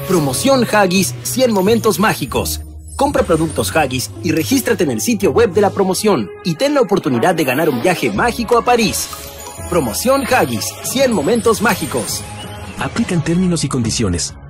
Promoción Haggis 100 momentos mágicos. Compra productos Haggis y regístrate en el sitio web de la promoción y ten la oportunidad de ganar un viaje mágico a París. Promoción Haggis 100 momentos mágicos. Aplican términos y condiciones.